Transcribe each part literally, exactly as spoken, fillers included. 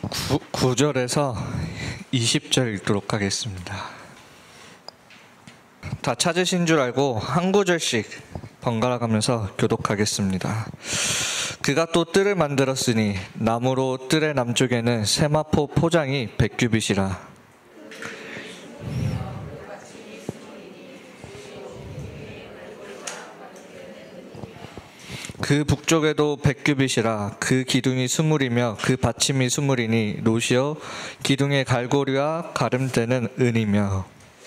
구 절에서 이십 절 읽도록 하겠습니다. 다 찾으신 줄 알고 한 구절씩 번갈아 가면서 교독하겠습니다. 그가 또 뜰을 만들었으니 나무로 뜰의 남쪽에는 세마포 포장이 백 규빗이라. 그 북쪽에도 백 규빗이라. 그 기둥이 수물이며 그 받침이 수물이니 노시어 기둥의 갈고리와 가름대는 은이며.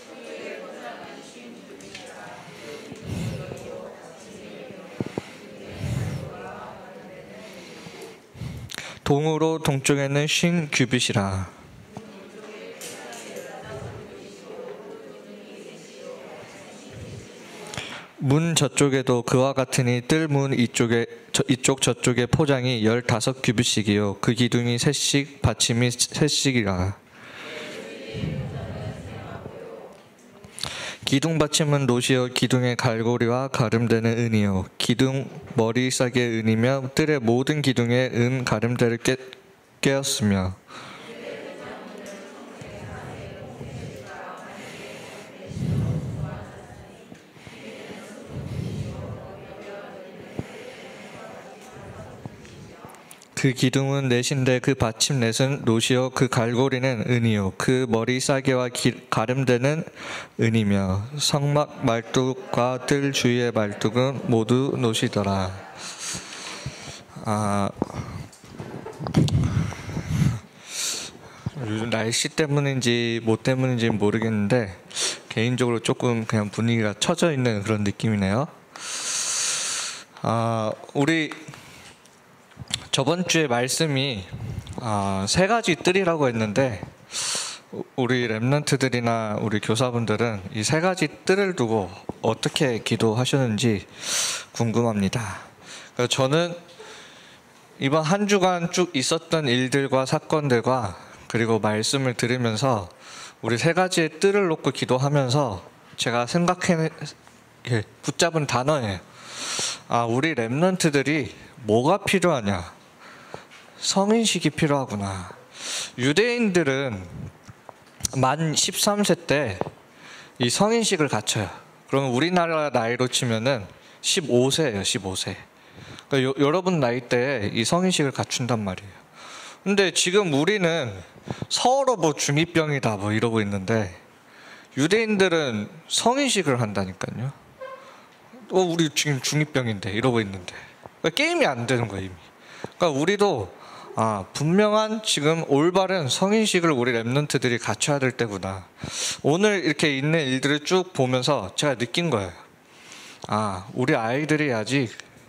동으로 동쪽에는 쉰 규빗이라. 문 저쪽에도 그와 같으니 뜰 문 이쪽에 저, 이쪽 저쪽에 포장이 열다섯 규빗씩이요 그 기둥이 셋씩 받침이 셋씩이라. 기둥 받침은 노시어 기둥의 갈고리와 가름대는 은이요 기둥 머리 싸게 은이며 뜰의 모든 기둥에 은 가름대를 깨, 깨었으며. 그 기둥은 넷인데 그 받침 넷은 노시어 그 갈고리는 은이요 그 머리 싸개와 기, 가름대는 은이며 성막 말뚝과 뜰 주위의 말뚝은 모두 노시더라. 아, 요즘 날씨 때문인지 뭐 때문인지 모르겠는데 개인적으로 조금 그냥 분위기가 처져 있는 그런 느낌이네요. 아, 우리 저번 주에 말씀이 아, 세 가지 뜰이라고 했는데 우리 랩런트들이나 우리 교사분들은 이 세 가지 뜰을 두고 어떻게 기도하셨는지 궁금합니다. 그래서 저는 이번 한 주간 쭉 있었던 일들과 사건들과 그리고 말씀을 들으면서 우리 세 가지의 뜰을 놓고 기도하면서 제가 생각해 붙잡은 단어예요. 아, 우리 랩런트들이 뭐가 필요하냐? 성인식이 필요하구나. 유대인들은 만 십삼 세 때 이 성인식을 갖춰요. 그러면 우리나라 나이로 치면은 십오 세예요, 십오 세. 그러니까 요, 여러분 나이 때에 이 성인식을 갖춘단 말이에요. 근데 지금 우리는 서로 뭐 중이병이다 뭐 이러고 있는데 유대인들은 성인식을 한다니까요. 어, 우리 지금 중이병인데 이러고 있는데. 그러니까 게임이 안 되는 거예요, 이미. 그러니까 우리도 아, 분명한 지금 올바른 성인식을 우리 랩런트들이 갖춰야 될 때구나. 오늘 이렇게 있는 일들을 쭉 보면서 제가 느낀 거예요. 아, 우리 아이들이 아직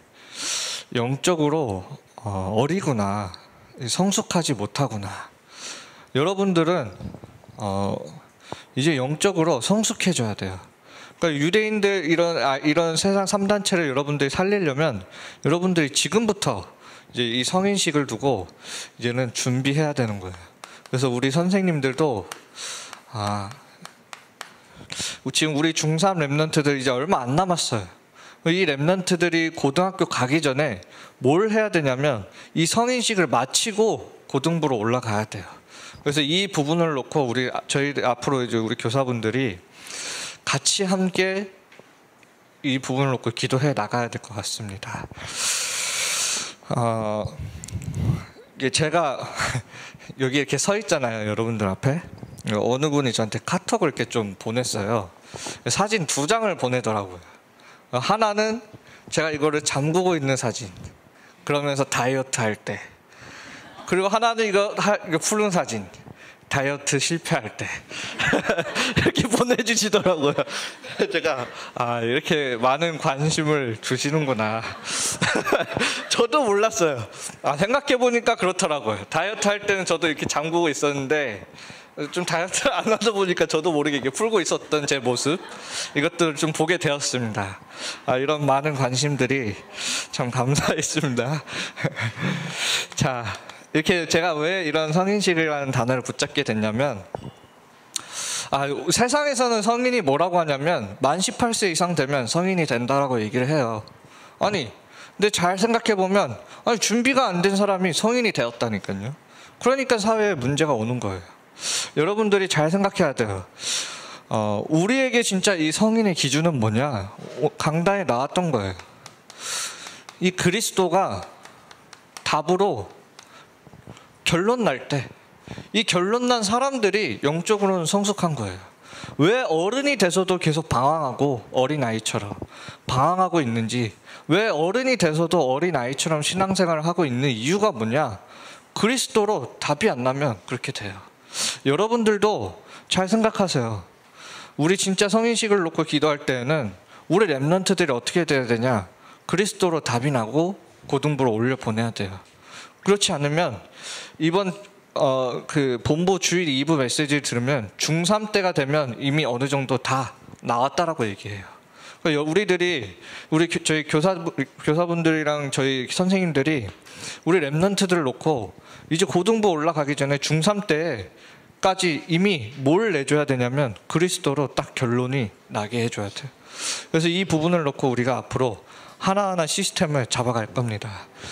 영적으로 어, 어리구나. 성숙하지 못하구나. 여러분들은 어, 이제 영적으로 성숙해져야 돼요. 그러니까 유대인들 이런 아, 이런 세상 삼 단체를 여러분들이 살리려면 여러분들이 지금부터 이제 이 성인식을 두고 이제는 준비해야 되는 거예요. 그래서 우리 선생님들도 아, 지금 우리 중삼 랩런트들 이제 얼마 안 남았어요. 이 랩런트들이 고등학교 가기 전에 뭘 해야 되냐면 이 성인식을 마치고 고등부로 올라가야 돼요. 그래서 이 부분을 놓고 우리 저희 앞으로 이제 우리 교사분들이 같이 함께 이 부분을 놓고 기도해 나가야 될 것 같습니다. 어, 제가 여기 이렇게 서 있잖아요, 여러분들 앞에. 어느 분이 저한테 카톡을 이렇게 좀 보냈어요. 사진 두 장을 보내더라고요. 하나는 제가 이거를 잠그고 있는 사진, 그러면서 다이어트 할 때. 그리고 하나는 이거, 이거 푸른 사진, 다이어트 실패할 때. 이렇게 보내주시더라고요. 제가 아, 이렇게 많은 관심을 주시는구나. 저도 몰랐어요. 아, 생각해보니까 그렇더라고요. 다이어트 할 때는 저도 이렇게 잠그고 있었는데 좀 다이어트를 안 하다 보니까 저도 모르게 이렇게 풀고 있었던 제 모습, 이것들을 좀 보게 되었습니다. 아, 이런 많은 관심들이 참 감사했습니다. 자, 이렇게 제가 왜 이런 성인식이라는 단어를 붙잡게 됐냐면, 아, 세상에서는 성인이 뭐라고 하냐면 만 십팔 세 이상 되면 성인이 된다라고 얘기를 해요. 아니, 근데 잘 생각해 보면 아니, 준비가 안 된 사람이 성인이 되었다니까요. 그러니까 사회에 문제가 오는 거예요. 여러분들이 잘 생각해야 돼요. 어, 우리에게 진짜 이 성인의 기준은 뭐냐? 강단에 나왔던 거예요. 이 그리스도가 답으로 결론 날 때, 이 결론 난 사람들이 영적으로는 성숙한 거예요. 왜 어른이 돼서도 계속 방황하고 어린아이처럼 방황하고 있는지, 왜 어른이 돼서도 어린아이처럼 신앙생활을 하고 있는 이유가 뭐냐? 그리스도로 답이 안 나면 그렇게 돼요. 여러분들도 잘 생각하세요. 우리 진짜 성인식을 놓고 기도할 때에는 우리 렘넌트들이 어떻게 돼야 되냐? 그리스도로 답이 나고 고등부로 올려 보내야 돼요. 그렇지 않으면 이번 어, 그 본부 주일 이 부 메시지를 들으면 중삼 때가 되면 이미 어느 정도 다 나왔다라고 얘기해요. 우리들이 우리 저희 교사 교사분들이랑 저희 선생님들이 우리 렘넌트들을 놓고 이제 고등부 올라가기 전에 중삼 때까지 이미 뭘 내줘야 되냐면 그리스도로 딱 결론이 나게 해줘야 돼요. 그래서 이 부분을 놓고 우리가 앞으로 하나하나 시스템을 잡아갈 겁니다.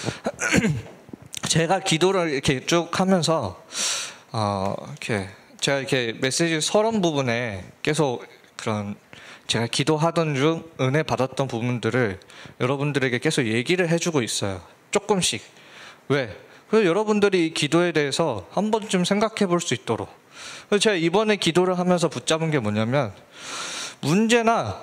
제가 기도를 이렇게 쭉 하면서 어, 이렇게 제가 이렇게 메시지 서론 부분에 계속 그런 제가 기도하던 중 은혜 받았던 부분들을 여러분들에게 계속 얘기를 해주고 있어요. 조금씩. 왜? 그래서 여러분들이 이 기도에 대해서 한 번쯤 생각해 볼 수 있도록. 그래서 제가 이번에 기도를 하면서 붙잡은 게 뭐냐면 문제나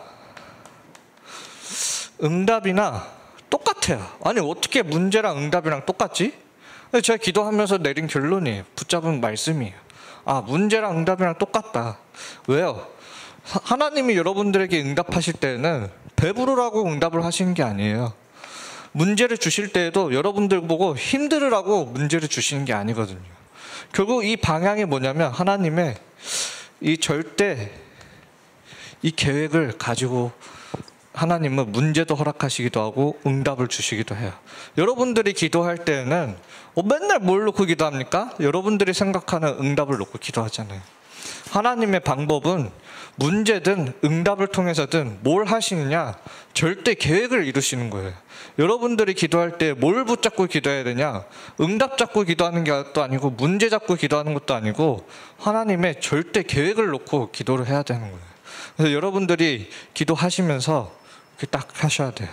응답이나 똑같아요. 아니 어떻게 문제랑 응답이랑 똑같지? 제가 기도하면서 내린 결론이에요. 붙잡은 말씀이에요. 아, 문제랑 응답이랑 똑같다. 왜요? 하나님이 여러분들에게 응답하실 때는 배부르라고 응답을 하시는 게 아니에요. 문제를 주실 때에도 여러분들 보고 힘들으라고 문제를 주시는 게 아니거든요. 결국 이 방향이 뭐냐면 하나님의 이 절대 이 계획을 가지고 하나님은 문제도 허락하시기도 하고 응답을 주시기도 해요. 여러분들이 기도할 때는 어, 맨날 뭘 놓고 기도합니까? 여러분들이 생각하는 응답을 놓고 기도하잖아요. 하나님의 방법은 문제든 응답을 통해서든 뭘 하시느냐? 절대 계획을 이루시는 거예요. 여러분들이 기도할 때 뭘 붙잡고 기도해야 되냐? 응답 잡고 기도하는 것도 아니고 문제 잡고 기도하는 것도 아니고 하나님의 절대 계획을 놓고 기도를 해야 되는 거예요. 그래서 여러분들이 기도하시면서 딱 하셔야 돼요.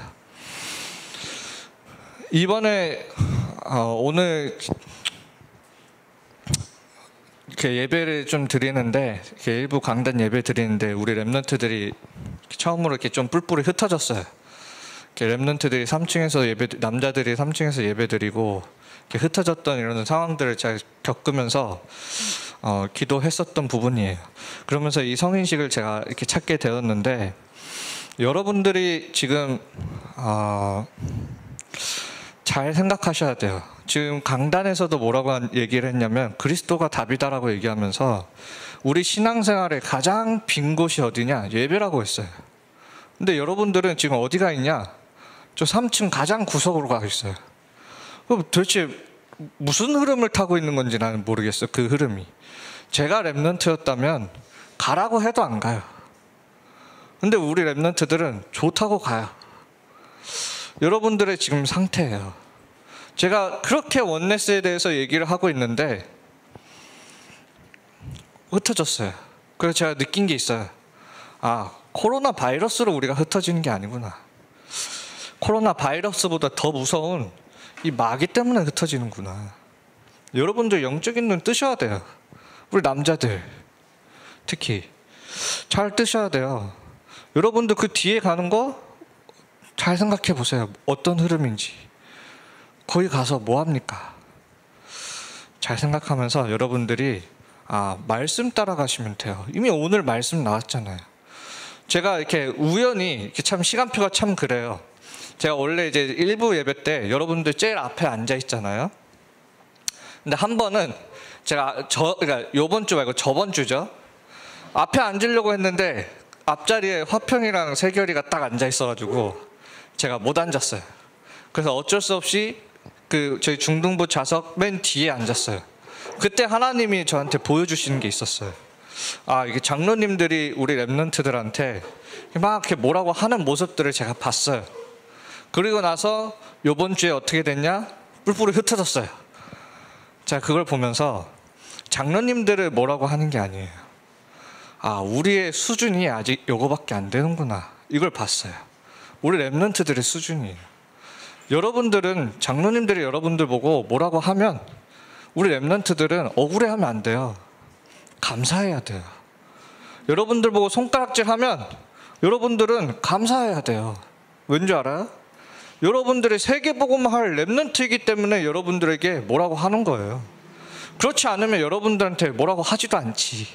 이번에 어, 오늘 이렇게 예배를 좀 드리는데 이렇게 일부 강단 예배 드리는데 우리 렘넌트들이 처음으로 이렇게 좀 뿔뿔이 흩어졌어요. 이렇게 렘넌트들이 삼 층에서 예배, 남자들이 삼 층에서 예배 드리고 이렇게 흩어졌던 이런 상황들을 잘 겪으면서 어, 기도했었던 부분이에요. 그러면서 이 성인식을 제가 이렇게 찾게 되었는데 여러분들이 지금 어, 잘 생각하셔야 돼요. 지금 강단에서도 뭐라고 얘기를 했냐면 그리스도가 답이다라고 얘기하면서 우리 신앙생활에 가장 빈 곳이 어디냐? 예배라고 했어요. 근데 여러분들은 지금 어디가 있냐? 저 삼 층 가장 구석으로 가 있어요. 그럼 도대체 무슨 흐름을 타고 있는 건지 나는 모르겠어요. 그 흐름이. 제가 렘넌트였다면 가라고 해도 안 가요. 근데 우리 렘넌트들은 좋다고 가요. 여러분들의 지금 상태예요. 제가 그렇게 원네스에 대해서 얘기를 하고 있는데 흩어졌어요. 그래서 제가 느낀 게 있어요. 아, 코로나 바이러스로 우리가 흩어지는 게 아니구나. 코로나 바이러스보다 더 무서운 이 마귀 때문에 흩어지는구나. 여러분들 영적인 눈 뜨셔야 돼요. 우리 남자들 특히 잘 뜨셔야 돼요. 여러분들 그 뒤에 가는 거 잘 생각해 보세요. 어떤 흐름인지. 거기 가서 뭐 합니까? 잘 생각하면서 여러분들이 아, 말씀 따라가시면 돼요. 이미 오늘 말씀 나왔잖아요. 제가 이렇게 우연히 이렇게 참 시간표가 참 그래요. 제가 원래 이제 일부 예배 때 여러분들 제일 앞에 앉아 있잖아요. 근데 한 번은 제가 저 그러니까 요번 주 말고 저번 주죠. 앞에 앉으려고 했는데 앞자리에 화평이랑 세결이가 딱 앉아 있어가지고 제가 못 앉았어요. 그래서 어쩔 수 없이 그 저희 중등부 좌석 맨 뒤에 앉았어요. 그때 하나님이 저한테 보여주시는 게 있었어요. 아, 이게 장로님들이 우리 렘넌트들한테 막 이렇게 뭐라고 하는 모습들을 제가 봤어요. 그리고 나서 요번 주에 어떻게 됐냐? 뿔뿔이 흩어졌어요. 자, 그걸 보면서 장로님들을 뭐라고 하는 게 아니에요. 아, 우리의 수준이 아직 요거밖에 안 되는구나, 이걸 봤어요. 우리 랩런트들의 수준이에요. 여러분들은, 장로님들이 여러분들 보고 뭐라고 하면 우리 랩런트들은 억울해하면 안 돼요. 감사해야 돼요. 여러분들 보고 손가락질 하면 여러분들은 감사해야 돼요. 왠지 알아요? 여러분들이 세계복음을 할 랩런트이기 때문에 여러분들에게 뭐라고 하는 거예요. 그렇지 않으면 여러분들한테 뭐라고 하지도 않지.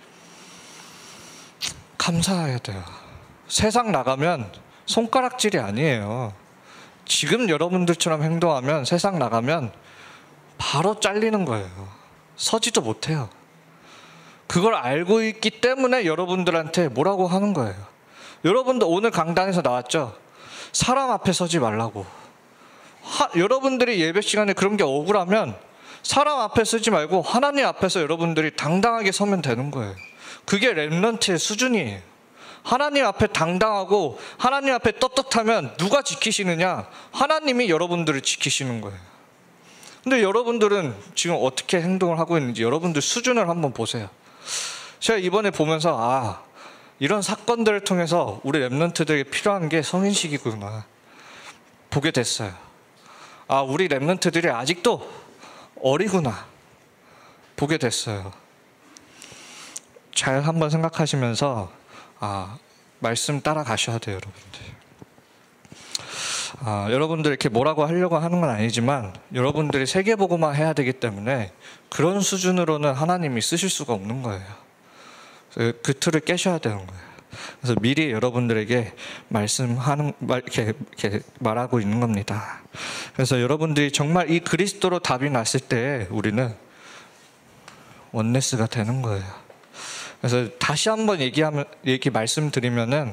감사해야 돼요. 세상 나가면 손가락질이 아니에요. 지금 여러분들처럼 행동하면 세상 나가면 바로 잘리는 거예요. 서지도 못해요. 그걸 알고 있기 때문에 여러분들한테 뭐라고 하는 거예요. 여러분들 오늘 강단에서 나왔죠? 사람 앞에 서지 말라고. 하, 여러분들이 예배 시간에 그런 게 억울하면 사람 앞에 서지 말고 하나님 앞에서 여러분들이 당당하게 서면 되는 거예요. 그게 랩런트의 수준이에요. 하나님 앞에 당당하고 하나님 앞에 떳떳하면 누가 지키시느냐? 하나님이 여러분들을 지키시는 거예요. 근데 여러분들은 지금 어떻게 행동을 하고 있는지 여러분들 수준을 한번 보세요. 제가 이번에 보면서 아, 이런 사건들을 통해서 우리 랩런트들에게 필요한 게 성인식이구나 보게 됐어요. 아, 우리 랩런트들이 아직도 어리구나 보게 됐어요. 잘 한번 생각하시면서 아, 말씀 따라가셔야 돼요, 여러분들. 아, 여러분들 이렇게 뭐라고 하려고 하는 건 아니지만 여러분들이 세계복음화 해야 되기 때문에 그런 수준으로는 하나님이 쓰실 수가 없는 거예요. 그 틀을 깨셔야 되는 거예요. 그래서 미리 여러분들에게 말씀하는 말 이렇게, 이렇게 말하고 있는 겁니다. 그래서 여러분들이 정말 이 그리스도로 답이 났을 때 우리는 원네스가 되는 거예요. 그래서 다시 한번 얘기하면 얘기 말씀드리면은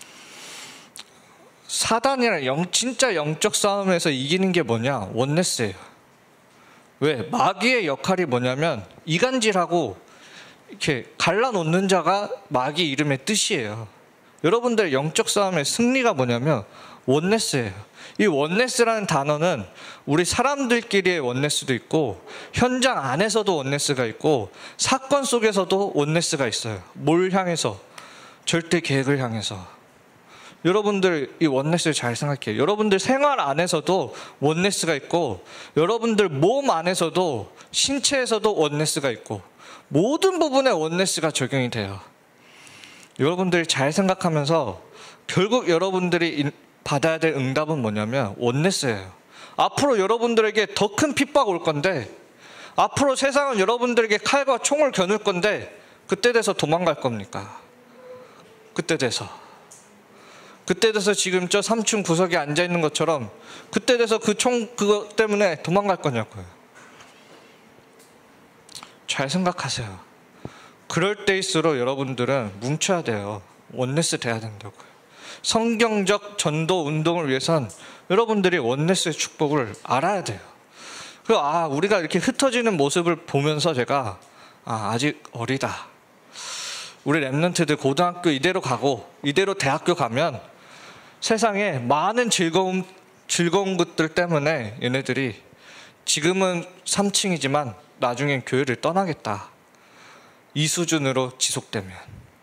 사단이랑 영, 진짜 영적 싸움에서 이기는 게 뭐냐? 원네스예요. 왜? 마귀의 역할이 뭐냐면 이간질하고 이렇게 갈라놓는 자가 마귀 이름의 뜻이에요. 여러분들 영적 싸움의 승리가 뭐냐면 원네스예요. 이 원네스라는 단어는 우리 사람들끼리의 원네스도 있고 현장 안에서도 원네스가 있고 사건 속에서도 원네스가 있어요. 뭘 향해서? 절대 계획을 향해서. 여러분들 이 원네스를 잘 생각해요. 여러분들 생활 안에서도 원네스가 있고 여러분들 몸 안에서도 신체에서도 원네스가 있고 모든 부분에 원네스가 적용이 돼요. 여러분들이 잘 생각하면서 결국 여러분들이 받아야 될 응답은 뭐냐면 원네스예요. 앞으로 여러분들에게 더 큰 핍박 올 건데 앞으로 세상은 여러분들에게 칼과 총을 겨눌 건데 그때 돼서 도망갈 겁니까? 그때 돼서 그때 돼서 지금 저 삼 층 구석에 앉아있는 것처럼 그때 돼서 그 총 그거 때문에 도망갈 거냐고요. 잘 생각하세요. 그럴 때일수록 여러분들은 뭉쳐야 돼요. 원네스 돼야 된다고요. 성경적 전도 운동을 위해선 여러분들이 원네스의 축복을 알아야 돼요. 그 아, 우리가 이렇게 흩어지는 모습을 보면서 제가 아, 아직 어리다. 우리 랩런트들 고등학교 이대로 가고 이대로 대학교 가면 세상에 많은 즐거움, 즐거운 것들 때문에 얘네들이 지금은 삼 층이지만 나중엔 교회를 떠나겠다. 이 수준으로 지속되면.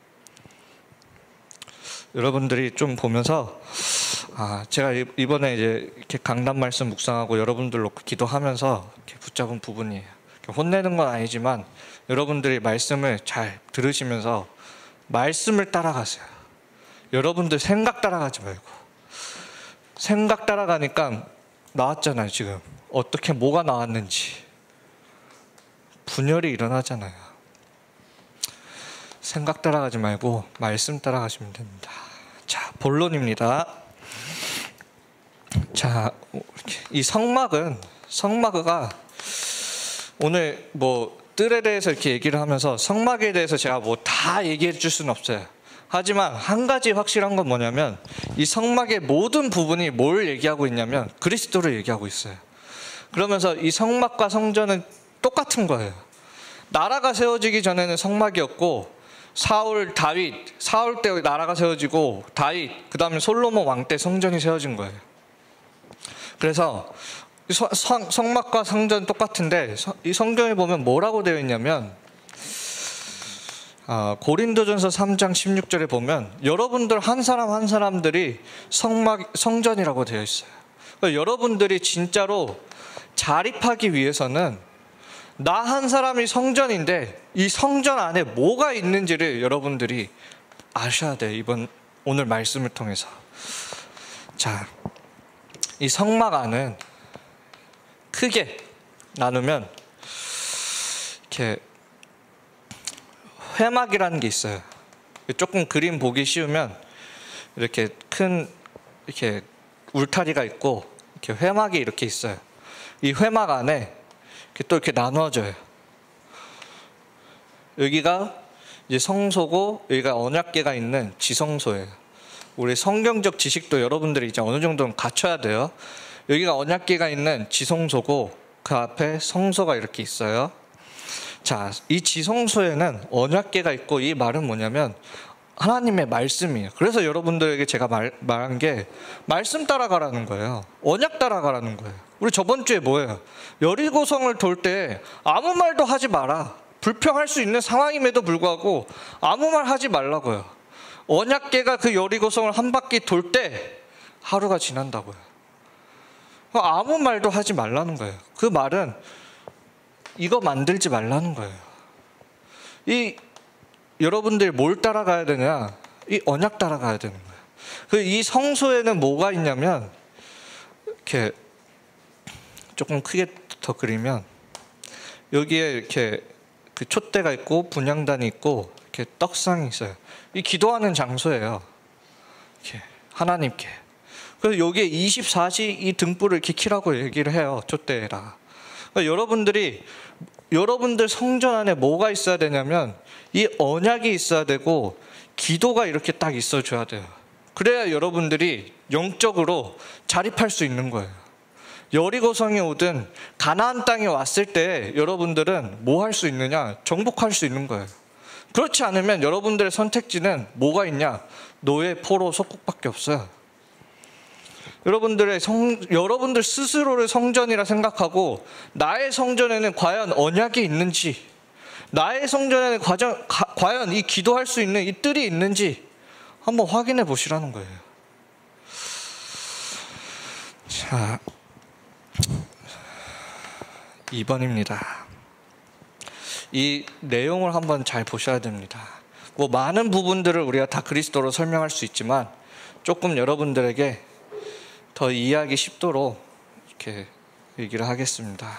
여러분들이 좀 보면서 아, 제가 이번에 이제 이렇게 강단 말씀 묵상하고 여러분들 놓고 기도하면서 이렇게 붙잡은 부분이에요. 혼내는 건 아니지만 여러분들이 말씀을 잘 들으시면서 말씀을 따라가세요. 여러분들 생각 따라가지 말고. 생각 따라가니까 나왔잖아요. 지금 어떻게 뭐가 나왔는지 분열이 일어나잖아요. 생각 따라가지 말고 말씀 따라가시면 됩니다. 자, 본론입니다. 자, 이 성막은 성막가 오늘 뭐 뜰에 대해서 이렇게 얘기를 하면서 성막에 대해서 제가 뭐 다 얘기해 줄 수는 없어요. 하지만 한 가지 확실한 건 뭐냐면 이 성막의 모든 부분이 뭘 얘기하고 있냐면 그리스도를 얘기하고 있어요. 그러면서 이 성막과 성전은 똑같은 거예요. 나라가 세워지기 전에는 성막이었고 사울, 다윗, 사울 때 나라가 세워지고 다윗, 그 다음에 솔로몬 왕 때 성전이 세워진 거예요. 그래서 서, 성, 성막과 성전 똑같은데 서, 이 성경에 보면 뭐라고 되어 있냐면 어, 고린도전서 삼 장 십육 절에 보면 여러분들 한 사람 한 사람들이 성막, 성전이라고 되어 있어요. 그러니까 여러분들이 진짜로 자립하기 위해서는 나 한 사람이 성전인데 이 성전 안에 뭐가 있는지를 여러분들이 아셔야 돼요. 이번 오늘 말씀을 통해서. 자, 이 성막 안은 크게 나누면 이렇게 회막이라는 게 있어요. 조금 그림 보기 쉬우면 이렇게 큰 이렇게 울타리가 있고 이렇게 회막이 이렇게 있어요. 이 회막 안에 이렇게 또 이렇게 나누어져요. 여기가 이제 성소고 여기가 언약궤가 있는 지성소예요. 우리 성경적 지식도 여러분들이 이제 어느 정도는 갖춰야 돼요. 여기가 언약궤가 있는 지성소고 그 앞에 성소가 이렇게 있어요. 자, 이 지성소에는 언약궤가 있고 이 말은 뭐냐면 하나님의 말씀이에요. 그래서 여러분들에게 제가 말, 말한 게 말씀 따라가라는 거예요. 언약 따라가라는 거예요. 우리 저번 주에 뭐예요? 여리고성을 돌 때 아무 말도 하지 마라. 불평할 수 있는 상황임에도 불구하고 아무 말 하지 말라고요. 언약궤가 그 여리고성을 한 바퀴 돌 때 하루가 지난다고요. 아무 말도 하지 말라는 거예요. 그 말은 이거 만들지 말라는 거예요. 이 여러분들이 뭘 따라가야 되냐? 이 언약 따라가야 되는 거예요. 그 이 성소에는 뭐가 있냐면 이렇게 조금 크게 더 그리면 여기에 이렇게 그 촛대가 있고 분향단이 있고 이렇게 떡상이 있어요. 이 기도하는 장소예요. 이렇게 하나님께. 그래서 여기에 이십사 시 이 등불을 이렇게 켜라고 얘기를 해요. 촛대에다가. 그러니까 여러분들이 여러분들 성전 안에 뭐가 있어야 되냐면 이 언약이 있어야 되고 기도가 이렇게 딱 있어줘야 돼요. 그래야 여러분들이 영적으로 자립할 수 있는 거예요. 여리고성이 오든 가나안 땅에 왔을 때 여러분들은 뭐 할 수 있느냐? 정복할 수 있는 거예요. 그렇지 않으면 여러분들의 선택지는 뭐가 있냐? 노예, 포로, 속국밖에 없어요. 여러분들의 성, 여러분들 스스로를 성전이라 생각하고 나의 성전에는 과연 언약이 있는지, 나의 성전에는 과정, 가, 과연 이 기도할 수 있는 이 뜰이 있는지 한번 확인해 보시라는 거예요. 자, 이 번입니다. 이 내용을 한번 잘 보셔야 됩니다. 뭐 많은 부분들을 우리가 다 그리스도로 설명할 수 있지만 조금 여러분들에게 더 이해하기 쉽도록 이렇게 얘기를 하겠습니다.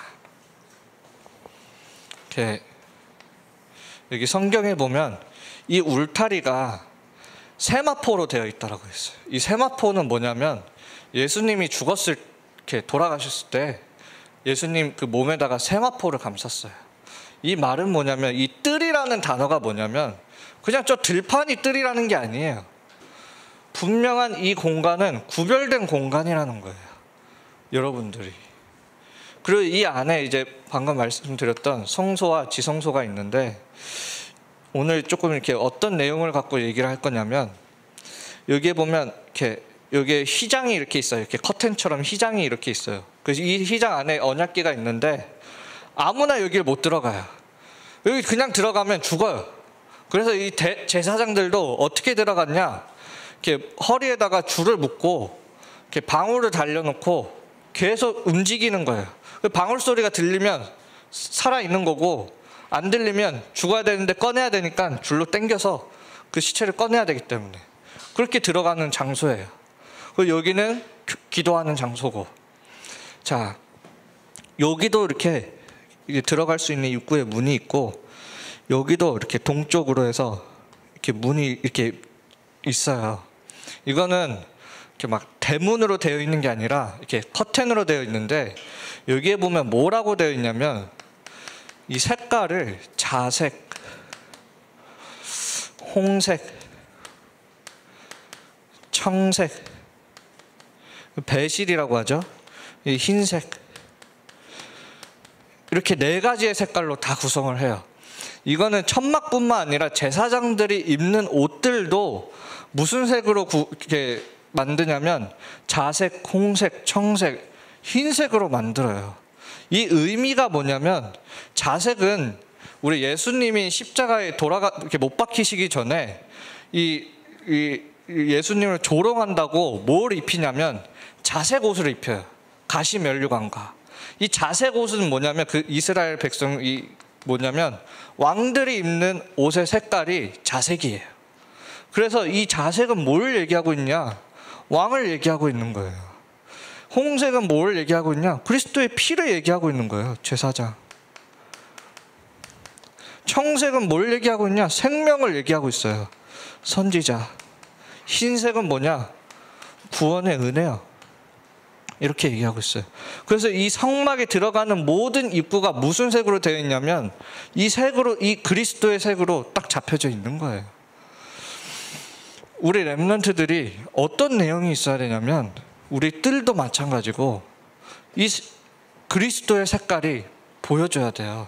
이렇게 여기 성경에 보면 이 울타리가 세마포로 되어 있다라고 했어요. 이 세마포는 뭐냐면 예수님이 죽었을 이렇게 돌아가셨을 때 예수님 그 몸에다가 세마포를 감쌌어요. 이 말은 뭐냐면 이 뜰이라는 단어가 뭐냐면 그냥 저 들판이 뜰이라는 게 아니에요. 분명한 이 공간은 구별된 공간이라는 거예요. 여러분들이. 그리고 이 안에 이제 방금 말씀드렸던 성소와 지성소가 있는데 오늘 조금 이렇게 어떤 내용을 갖고 얘기를 할 거냐면 여기에 보면 이렇게 여기에 휘장이 이렇게 있어요. 이렇게 커튼처럼 휘장이 이렇게 있어요. 그래서 이 휘장 안에 언약궤가 있는데 아무나 여기를 못 들어가요. 여기 그냥 들어가면 죽어요. 그래서 이 대, 제사장들도 어떻게 들어갔냐? 이렇게 허리에다가 줄을 묶고 이렇게 방울을 달려놓고 계속 움직이는 거예요. 방울 소리가 들리면 살아 있는 거고 안 들리면 죽어야 되는데 꺼내야 되니까 줄로 당겨서 그 시체를 꺼내야 되기 때문에 그렇게 들어가는 장소예요. 그리고 여기는 기도하는 장소고, 자 여기도 이렇게 들어갈 수 있는 입구에 문이 있고 여기도 이렇게 동쪽으로 해서 이렇게 문이 이렇게 있어요. 이거는 이렇게 막 대문으로 되어 있는 게 아니라 이렇게 커튼으로 되어 있는데 여기에 보면 뭐라고 되어 있냐면 이 색깔을 자색, 홍색, 청색, 배실이라고 하죠. 이 흰색, 이렇게 네 가지의 색깔로 다 구성을 해요. 이거는 천막뿐만 아니라 제사장들이 입는 옷들도 무슨 색으로 구, 이렇게 만드냐면 자색, 홍색, 청색 흰색으로 만들어요. 이 의미가 뭐냐면, 자색은 우리 예수님이 십자가에 돌아가 이렇게 못 박히시기 전에 이, 이 예수님을 조롱한다고 뭘 입히냐면 자색 옷을 입혀요. 가시 면류관과. 이 자색 옷은 뭐냐면, 그 이스라엘 백성이 뭐냐면 왕들이 입는 옷의 색깔이 자색이에요. 그래서 이 자색은 뭘 얘기하고 있냐? 왕을 얘기하고 있는 거예요. 홍색은 뭘 얘기하고 있냐? 그리스도의 피를 얘기하고 있는 거예요. 제사장. 청색은 뭘 얘기하고 있냐? 생명을 얘기하고 있어요. 선지자. 흰색은 뭐냐? 구원의 은혜요. 이렇게 얘기하고 있어요. 그래서 이 성막에 들어가는 모든 입구가 무슨 색으로 되어 있냐면 이 색으로, 이 그리스도의 색으로 딱 잡혀져 있는 거예요. 우리 렘넌트들이 어떤 내용이 있어야 되냐면, 우리 뜰도 마찬가지고 이 그리스도의 색깔이 보여줘야 돼요.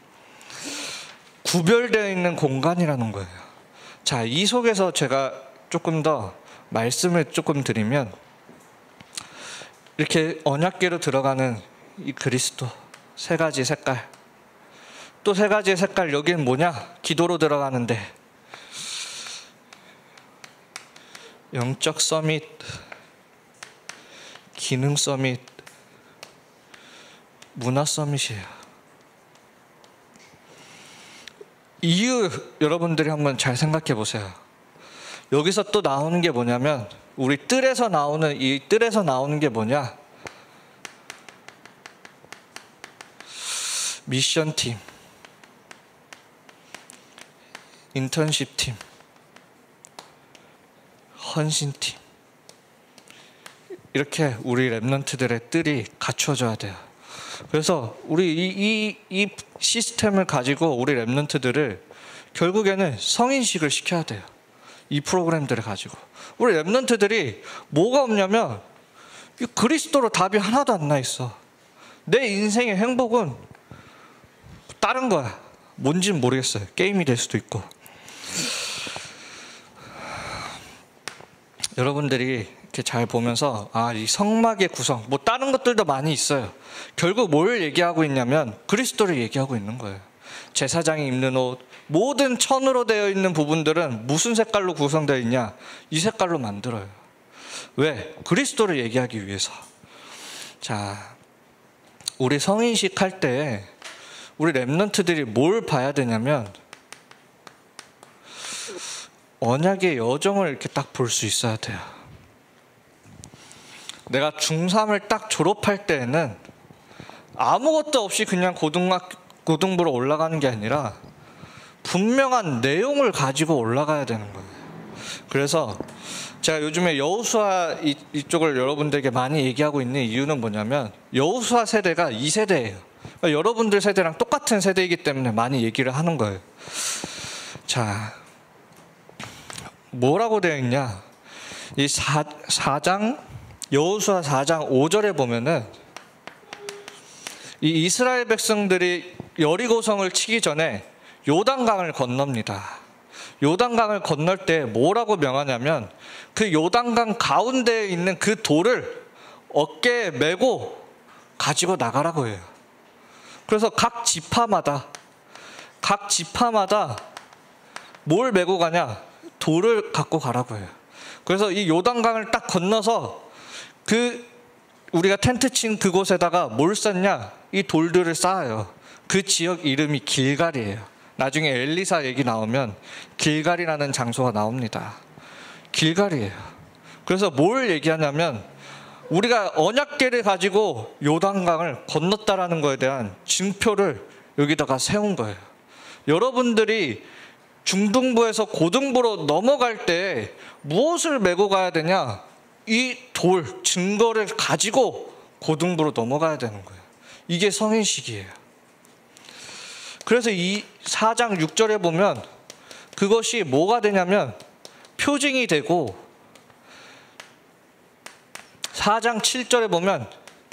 구별되어 있는 공간이라는 거예요. 자, 이 속에서 제가 조금 더 말씀을 조금 드리면, 이렇게 언약궤로 들어가는 이 그리스도 세 가지 색깔, 또 세 가지의 색깔, 여기는 뭐냐? 기도로 들어가는데 영적 서밋, 기능 서밋, 문화 서밋이에요. 이유 여러분들이 한번 잘 생각해 보세요. 여기서 또 나오는 게 뭐냐면, 우리 뜰에서 나오는, 이 뜰에서 나오는 게 뭐냐? 미션팀, 인턴십팀, 헌신팀, 이렇게 우리 렘넌트들의 뜰이 갖춰져야 돼요. 그래서 우리 이, 이, 이 시스템을 가지고 우리 렘넌트들을 결국에는 성인식을 시켜야 돼요. 이 프로그램들을 가지고. 우리 렘넌트들이 뭐가 없냐면, 이 그리스도로 답이 하나도 안 나 있어. 내 인생의 행복은 다른 거야. 뭔지는 모르겠어요. 게임이 될 수도 있고. 여러분들이 이렇게 잘 보면서, 아, 이 성막의 구성, 뭐 다른 것들도 많이 있어요. 결국 뭘 얘기하고 있냐면 그리스도를 얘기하고 있는 거예요. 제사장이 입는 옷, 모든 천으로 되어 있는 부분들은 무슨 색깔로 구성되어 있냐? 이 색깔로 만들어요. 왜? 그리스도를 얘기하기 위해서. 자, 우리 성인식 할 때 우리 렘넌트들이 뭘 봐야 되냐면, 언약의 여정을 이렇게 딱 볼 수 있어야 돼요. 내가 중삼을 딱 졸업할 때에는 아무것도 없이 그냥 고등학, 고등부로 올라가는 게 아니라 분명한 내용을 가지고 올라가야 되는 거예요. 그래서 제가 요즘에 여호수아 이쪽을 여러분들에게 많이 얘기하고 있는 이유는 뭐냐면, 여호수아 세대가 이 세대예요. 그러니까 여러분들 세대랑 똑같은 세대이기 때문에 많이 얘기를 하는 거예요. 자, 뭐라고 되어 있냐? 이 사, 장 여호수아 사 장 오 절에 보면은 이 이스라엘 백성들이 여리고성을 치기 전에 요단강을 건넙니다. 요단강을 건널 때 뭐라고 명하냐면, 그 요단강 가운데에 있는 그 돌을 어깨에 메고 가지고 나가라고 해요. 그래서 각 지파마다 각 지파마다 뭘 메고 가냐? 돌을 갖고 가라고 해요. 그래서 이 요단강을 딱 건너서 그 우리가 텐트 친 그곳에다가 뭘 쌓냐? 이 돌들을 쌓아요. 그 지역 이름이 길갈이에요. 나중에 엘리사 얘기 나오면 길갈이라는 장소가 나옵니다. 길갈이에요. 그래서 뭘 얘기하냐면, 우리가 언약궤를 가지고 요단강을 건넜다라는 거에 대한 증표를 여기다가 세운 거예요. 여러분들이 중등부에서 고등부로 넘어갈 때 무엇을 메고 가야 되냐? 이 돌, 증거를 가지고 고등부로 넘어가야 되는 거예요. 이게 성인식이에요. 그래서 이 사 장 육 절에 보면 그것이 뭐가 되냐면 표징이 되고, 사 장 칠 절에 보면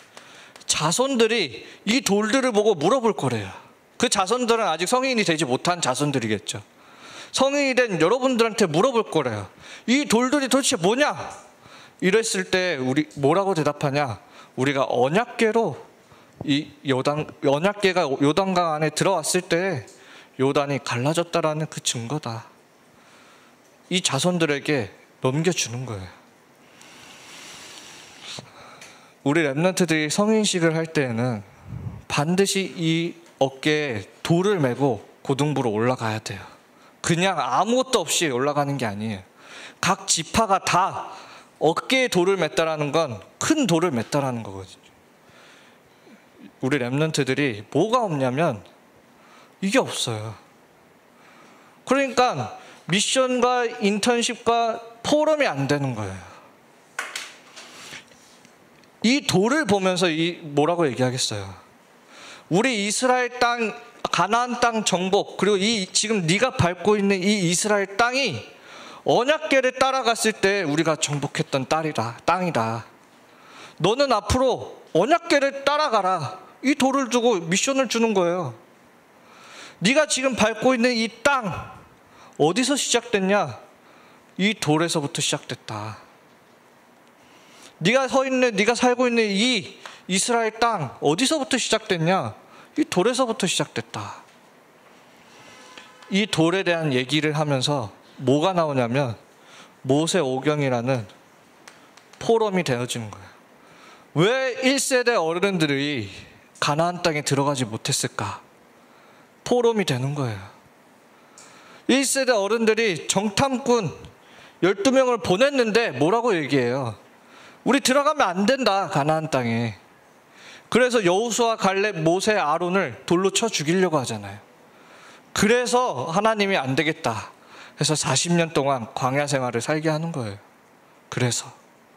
자손들이 이 돌들을 보고 물어볼 거래요. 그 자손들은 아직 성인이 되지 못한 자손들이겠죠. 성인이 된 여러분들한테 물어볼 거래요. 이 돌들이 도대체 뭐냐? 이랬을 때 우리 뭐라고 대답하냐? 우리가 언약궤로 이 요단 언약궤가 요단강 안에 들어왔을 때 요단이 갈라졌다라는 그 증거다. 이 자손들에게 넘겨주는 거예요. 우리 렘넌트들이 성인식을 할 때에는 반드시 이 어깨에 돌을 메고 고등부로 올라가야 돼요. 그냥 아무것도 없이 올라가는 게 아니에요. 각 지파가 다 어깨에 돌을 맸다라는 건 큰 돌을 맸다라는 거거든요. 우리 렘넌트들이 뭐가 없냐면 이게 없어요. 그러니까 미션과 인턴십과 포럼이 안 되는 거예요. 이 돌을 보면서 이 뭐라고 얘기하겠어요? 우리 이스라엘 땅, 가나안 땅 정복, 그리고 이 지금 네가 밟고 있는 이 이스라엘 땅이 언약궤를 따라갔을 때 우리가 정복했던 딸이다, 땅이다. 너는 앞으로 언약궤를 따라가라. 이 돌을 주고 미션을 주는 거예요. 네가 지금 밟고 있는 이 땅 어디서 시작됐냐? 이 돌에서부터 시작됐다. 네가 서 있는, 네가 살고 있는 이 이스라엘 땅 어디서부터 시작됐냐? 이 돌에서부터 시작됐다. 이 돌에 대한 얘기를 하면서 뭐가 나오냐면 모세 오경이라는 포럼이 되어지는 거예요. 왜 일 세대 어른들이 가나안 땅에 들어가지 못했을까? 포럼이 되는 거예요. 일 세대 어른들이 정탐꾼 열두 명을 보냈는데 뭐라고 얘기해요? 우리 들어가면 안 된다, 가나안 땅에. 그래서 여호수아, 갈렙, 모세, 아론을 돌로 쳐 죽이려고 하잖아요. 그래서 하나님이 안 되겠다 해서 사십 년 동안 광야 생활을 살게 하는 거예요. 그래서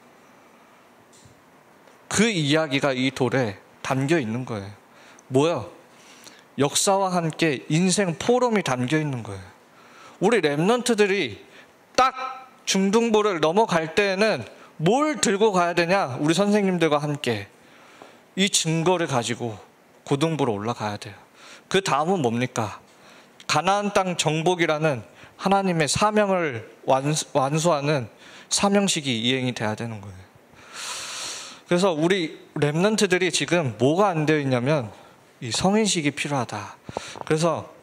그 이야기가 이 돌에 담겨 있는 거예요. 뭐야? 역사와 함께 인생 포럼이 담겨 있는 거예요. 우리 렘넌트들이 딱 중등부를 넘어갈 때에는 뭘 들고 가야 되냐? 우리 선생님들과 함께 이 증거를 가지고 고등부로 올라가야 돼요. 그 다음은 뭡니까? 가나안 땅 정복이라는 하나님의 사명을 완수하는 사명식이 이행이 돼야 되는 거예요. 그래서 우리 렘넌트들이 지금 뭐가 안 되어 있냐면 이 성인식이 필요하다. 그래서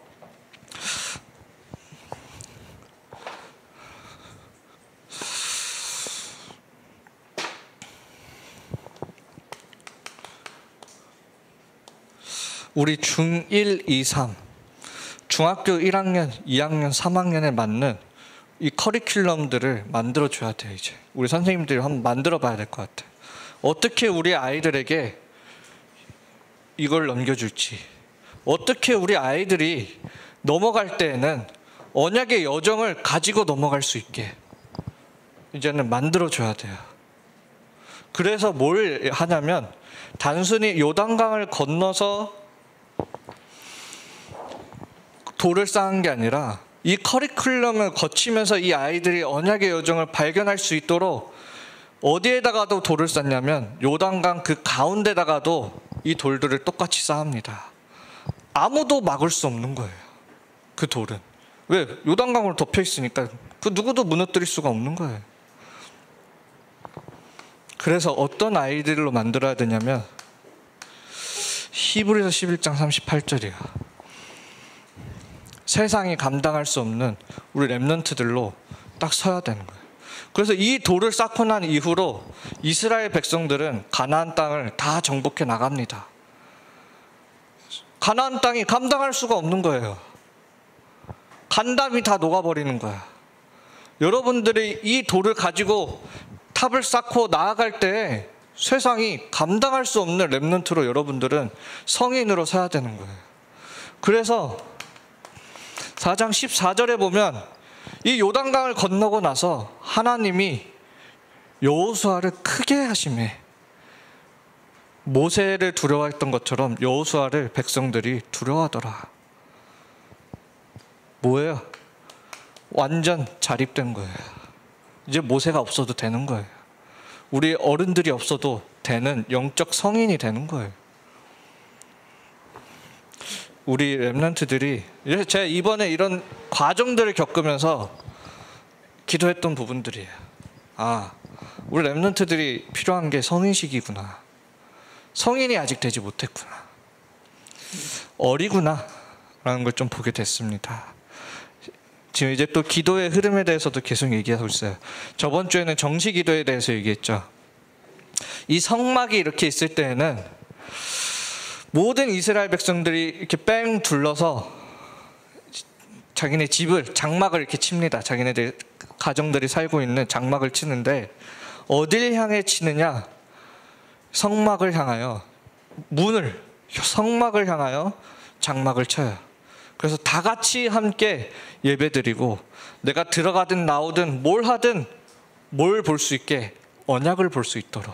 우리 중일, 이, 삼 중학교 일 학년, 이 학년, 삼 학년에 맞는 이 커리큘럼들을 만들어줘야 돼요. 이제 우리 선생님들이 한번 만들어 봐야 될 것 같아요. 어떻게 우리 아이들에게 이걸 넘겨줄지, 어떻게 우리 아이들이 넘어갈 때에는 언약의 여정을 가지고 넘어갈 수 있게 이제는 만들어줘야 돼요. 그래서 뭘 하냐면 단순히 요단강을 건너서 돌을 쌓은 게 아니라 이 커리큘럼을 거치면서 이 아이들이 언약의 여정을 발견할 수 있도록 어디에다가도 돌을 쌓냐면 요단강 그 가운데다가도 이 돌들을 똑같이 쌓습니다. 아무도 막을 수 없는 거예요. 그 돌은. 왜? 요단강으로 덮여 있으니까 그 누구도 무너뜨릴 수가 없는 거예요. 그래서 어떤 아이들로 만들어야 되냐면 히브리서 십일 장 삼십팔 절이야. 세상이 감당할 수 없는 우리 렘넌트들로 딱 서야 되는 거예요. 그래서 이 돌을 쌓고 난 이후로 이스라엘 백성들은 가나안 땅을 다 정복해 나갑니다. 가나안 땅이 감당할 수가 없는 거예요. 간담이 다 녹아버리는 거야. 여러분들이 이 돌을 가지고 탑을 쌓고 나아갈 때 세상이 감당할 수 없는 렘넌트로 여러분들은 성인으로 서야 되는 거예요. 그래서 사 장 십사 절에 보면 이 요단강을 건너고 나서 하나님이 여호수아를 크게 하심에 모세를 두려워했던 것처럼 여호수아를 백성들이 두려워하더라. 뭐예요? 완전 자립된 거예요. 이제 모세가 없어도 되는 거예요. 우리 어른들이 없어도 되는 영적 성인이 되는 거예요. 우리 렘넌트들이 제가 이번에 이런 과정들을 겪으면서 기도했던 부분들이에요. 아, 우리 렘넌트들이 필요한 게 성인식이구나. 성인이 아직 되지 못했구나, 어리구나 라는 걸 좀 보게 됐습니다. 지금 이제 또 기도의 흐름에 대해서도 계속 얘기하고 있어요. 저번 주에는 정시 기도에 대해서 얘기했죠. 이 성막이 이렇게 있을 때에는 모든 이스라엘 백성들이 이렇게 뺑 둘러서 자기네 집을, 장막을 이렇게 칩니다. 자기네들 가정들이 살고 있는 장막을 치는데 어딜 향해 치느냐? 성막을 향하여, 문을, 성막을 향하여 장막을 쳐요. 그래서 다 같이 함께 예배드리고 내가 들어가든 나오든 뭘 하든 뭘 볼 수 있게, 언약을 볼 수 있도록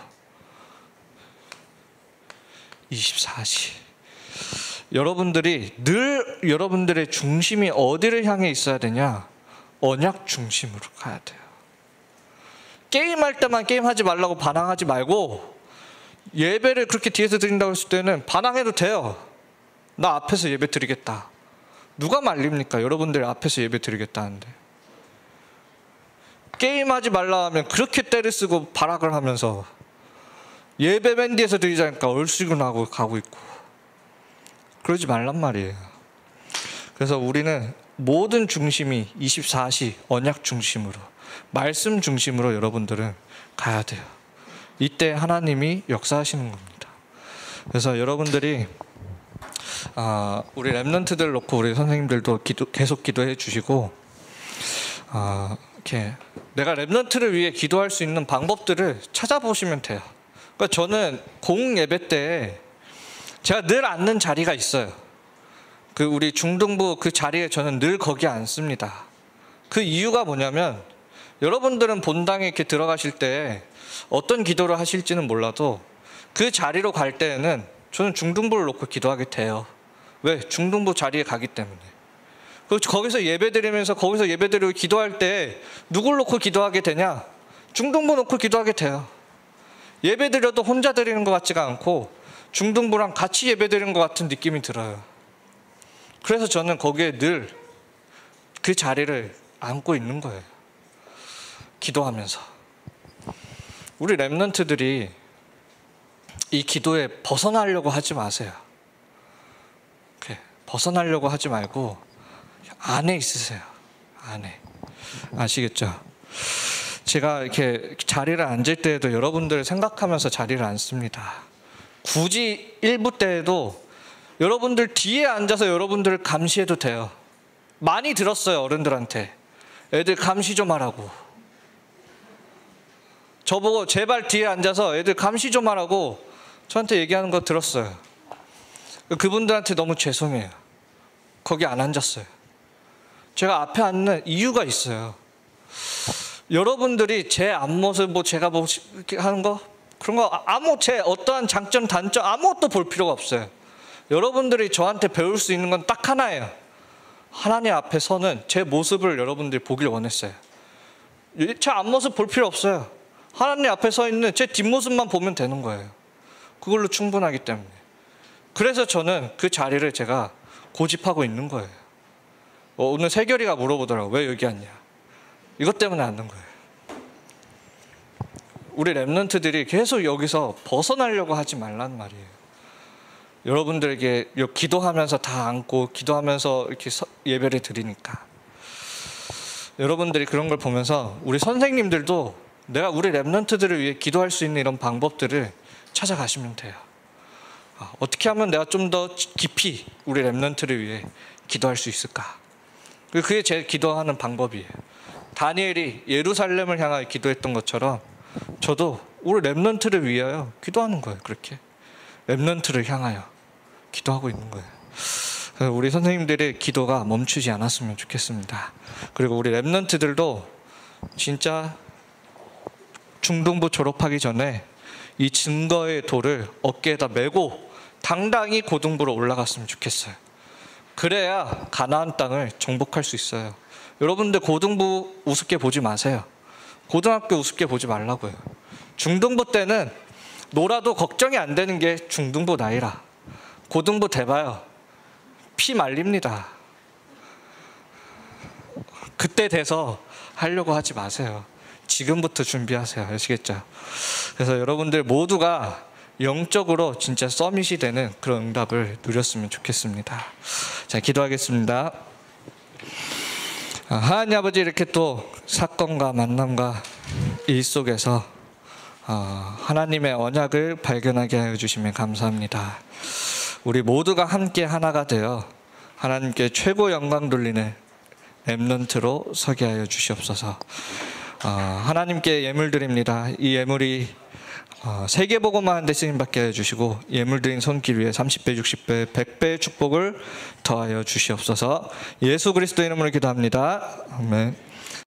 이십사 시 여러분들이 늘 여러분들의 중심이 어디를 향해 있어야 되냐? 언약 중심으로 가야 돼요. 게임할 때만 게임하지 말라고 반항하지 말고, 예배를 그렇게 뒤에서 드린다고 했을 때는 반항해도 돼요. 나 앞에서 예배 드리겠다. 누가 말립니까? 여러분들 앞에서 예배 드리겠다는데. 게임하지 말라 하면 그렇게 때를 쓰고 발악을 하면서 예배 맨 뒤에서 드리자니까 얼씨구 나고 가고 있고, 그러지 말란 말이에요. 그래서 우리는 모든 중심이 이십사 시 언약 중심으로, 말씀 중심으로 여러분들은 가야 돼요. 이때 하나님이 역사하시는 겁니다. 그래서 여러분들이 아, 우리 랩런트들 놓고 우리 선생님들도 기도, 계속 기도해 주시고, 아, 이렇게 내가 랩런트를 위해 기도할 수 있는 방법들을 찾아보시면 돼요. 그러니까 저는 공흥 예배 때 제가 늘 앉는 자리가 있어요. 그 우리 중등부 그 자리에 저는 늘 거기 앉습니다. 그 이유가 뭐냐면, 여러분들은 본당에 이렇게 들어가실 때 어떤 기도를 하실지는 몰라도 그 자리로 갈 때에는 저는 중등부를 놓고 기도하게 돼요. 왜? 중등부 자리에 가기 때문에. 거기서 예배드리면서 거기서 예배드리고 기도할 때 누굴 놓고 기도하게 되냐? 중등부 놓고 기도하게 돼요. 예배드려도 혼자 드리는 것 같지가 않고 중등부랑 같이 예배드리는 것 같은 느낌이 들어요. 그래서 저는 거기에 늘 그 자리를 안고 있는 거예요. 기도하면서. 우리 랩런트들이 이 기도에 벗어나려고 하지 마세요. 벗어나려고 하지 말고 안에 있으세요. 안에. 아시겠죠? 제가 이렇게 자리를 앉을 때에도 여러분들 생각하면서 자리를 앉습니다. 굳이 일부 때에도 여러분들 뒤에 앉아서 여러분들을 감시해도 돼요. 많이 들었어요, 어른들한테. 애들 감시 좀 하라고. 저보고 제발 뒤에 앉아서 애들 감시 좀 하라고 저한테 얘기하는 거 들었어요. 그분들한테 너무 죄송해요. 거기 안 앉았어요. 제가 앞에 앉는 이유가 있어요. 여러분들이 제 앞모습, 뭐 제가 뭐 이렇게 하는 거, 그런 거 아무, 제 어떠한 장점, 단점 아무것도 볼 필요가 없어요. 여러분들이 저한테 배울 수 있는 건 딱 하나예요. 하나님 앞에 서는 제 모습을 여러분들이 보길 원했어요. 제 앞모습 볼 필요 없어요. 하나님 앞에 서 있는 제 뒷모습만 보면 되는 거예요. 그걸로 충분하기 때문에. 그래서 저는 그 자리를 제가 고집하고 있는 거예요. 어, 오늘 세결이가 물어보더라고. 왜 여기 앉냐? 이것 때문에 앉는 거예요. 우리 랩런트들이 계속 여기서 벗어나려고 하지 말란 말이에요. 여러분들에게 기도하면서 다 앉고 기도하면서 이렇게 예배를 드리니까 여러분들이 그런 걸 보면서 우리 선생님들도 내가 우리 랩런트들을 위해 기도할 수 있는 이런 방법들을 찾아가시면 돼요. 어떻게 하면 내가 좀 더 깊이 우리 랩런트를 위해 기도할 수 있을까? 그게 제 기도하는 방법이에요. 다니엘이 예루살렘을 향하여 기도했던 것처럼 저도 우리 랩런트를 위하여 기도하는 거예요. 그렇게 랩런트를 향하여 기도하고 있는 거예요. 우리 선생님들의 기도가 멈추지 않았으면 좋겠습니다. 그리고 우리 랩런트들도 진짜 중등부 졸업하기 전에 이 증거의 돌을 어깨에다 메고 당당히 고등부로 올라갔으면 좋겠어요. 그래야 가나안 땅을 정복할 수 있어요. 여러분들 고등부 우습게 보지 마세요. 고등학교 우습게 보지 말라고요. 중등부 때는 놀아도 걱정이 안 되는 게 중등부 나이라. 고등부 돼봐요. 피 말립니다. 그때 돼서 하려고 하지 마세요. 지금부터 준비하세요. 아시겠죠? 그래서 여러분들 모두가 영적으로 진짜 서밋이 되는 그런 응답을 누렸으면 좋겠습니다. 자, 기도하겠습니다. 하나님 아버지, 이렇게 또 사건과 만남과 일 속에서 하나님의 언약을 발견하게 하여 주시면 감사합니다. 우리 모두가 함께 하나가 되어 하나님께 최고 영광 돌리는 렘넌트로 서게 하여 주시옵소서. 하나님께 예물 드립니다. 이 예물이 세계복음만 하는 데 쓰임받게 하여 주시고 예물 드린 손길 위에 삼십 배, 육십 배, 백 배의 축복을 더하여 주시옵소서. 예수 그리스도 이름으로 기도합니다. 아멘.